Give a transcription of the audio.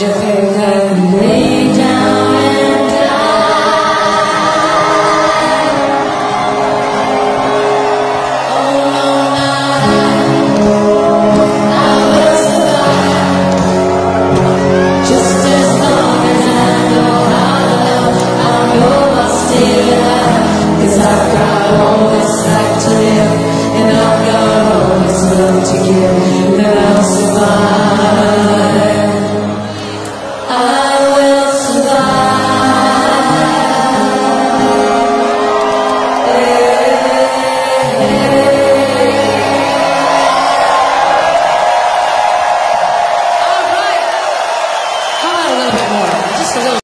If you could lay down and to give, then I'll survive.